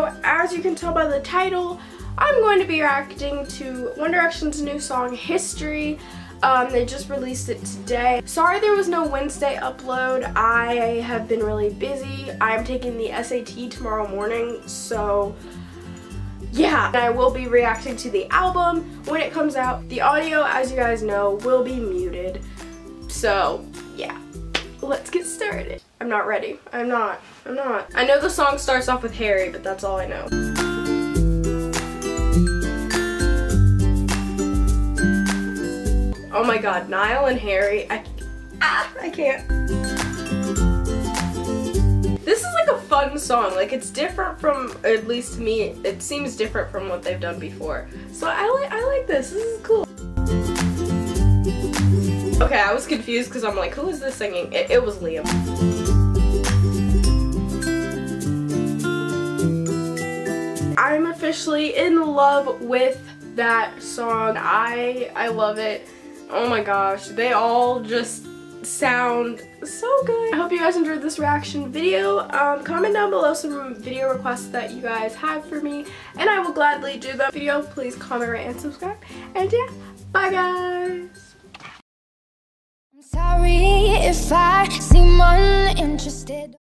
So as you can tell by the title, I'm going to be reacting to One Direction's new song, History. They just released it today. Sorry there was no Wednesday upload. I have been really busy. I'm taking the SAT tomorrow morning, so yeah. And I will be reacting to the album when it comes out. The audio, as you guys know, will be muted. So yeah, let's get started. I'm not ready. I'm not. I know the song starts off with Harry, but that's all I know. Oh my god, Niall and Harry. I can't. This is like a fun song. Like, it's different from, at least to me, it seems different from what they've done before. So I like this. This is cool. Okay, I was confused because I'm like, who is this singing? It was Liam. I'm officially in love with that song. I love it. Oh my gosh, they all just sound so good. I hope you guys enjoyed this reaction video. Comment down below some video requests that you guys have for me, and I will gladly do them. Video, please comment, rate, and subscribe. And yeah, bye guys. I'm sorry if I seem uninterested.